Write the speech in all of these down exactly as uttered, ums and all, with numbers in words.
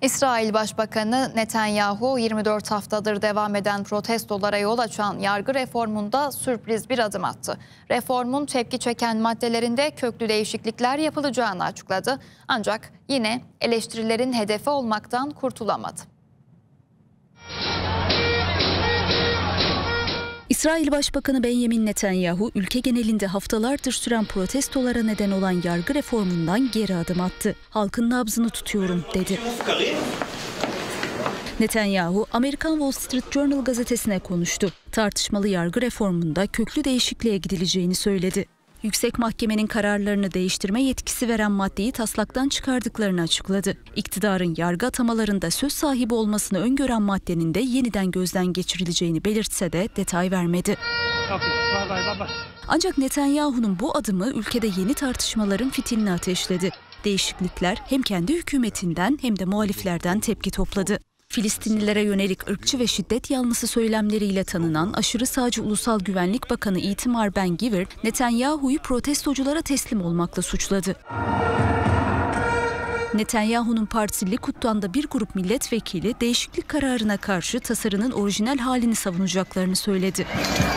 İsrail Başbakanı Netanyahu yirmi dört haftadır devam eden protestolara yol açan yargı reformunda sürpriz bir adım attı. Reformun tepki çeken maddelerinde köklü değişiklikler yapılacağını açıkladı. Ancak yine eleştirilerin hedefi olmaktan kurtulamadı. İsrail Başbakanı Benjamin Netanyahu ülke genelinde haftalardır süren protestolara neden olan yargı reformundan geri adım attı. Halkın nabzını tutuyorum dedi. Netanyahu, Amerikan Wall Street Journal gazetesine konuştu. Tartışmalı yargı reformunda köklü değişikliğe gidileceğini söyledi. Yüksek Mahkemenin kararlarını değiştirme yetkisi veren maddeyi taslaktan çıkardıklarını açıkladı. İktidarın yargı atamalarında söz sahibi olmasını öngören maddenin de yeniden gözden geçirileceğini belirtse de detay vermedi. Ancak Netanyahu'nun bu adımı ülkede yeni tartışmaların fitilini ateşledi. Değişiklikler hem kendi hükümetinden hem de muhaliflerden tepki topladı. Filistinlilere yönelik ırkçı ve şiddet yanlısı söylemleriyle tanınan aşırı sağcı Ulusal Güvenlik Bakanı Itamar Ben-Gvir, Netanyahu'yu protestoculara teslim olmakla suçladı. Netanyahu'nun partisi Likud'dan da bir grup milletvekili değişiklik kararına karşı tasarının orijinal halini savunacaklarını söyledi.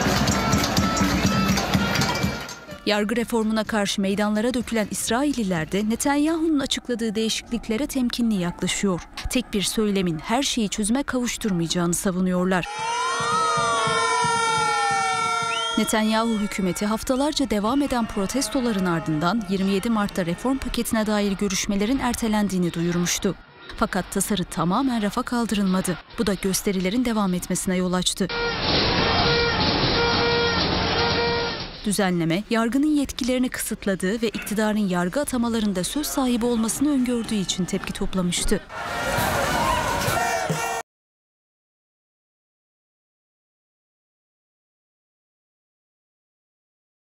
Yargı reformuna karşı meydanlara dökülen İsrailliler de Netanyahu'nun açıkladığı değişikliklere temkinli yaklaşıyor. Tek bir söylemin her şeyi çözüme kavuşturmayacağını savunuyorlar. Netanyahu hükümeti haftalarca devam eden protestoların ardından yirmi yedi Mart'ta reform paketine dair görüşmelerin ertelendiğini duyurmuştu. Fakat tasarı tamamen rafa kaldırılmadı. Bu da gösterilerin devam etmesine yol açtı. Düzenleme, yargının yetkilerini kısıtladığı ve iktidarın yargı atamalarında söz sahibi olmasını öngördüğü için tepki toplamıştı.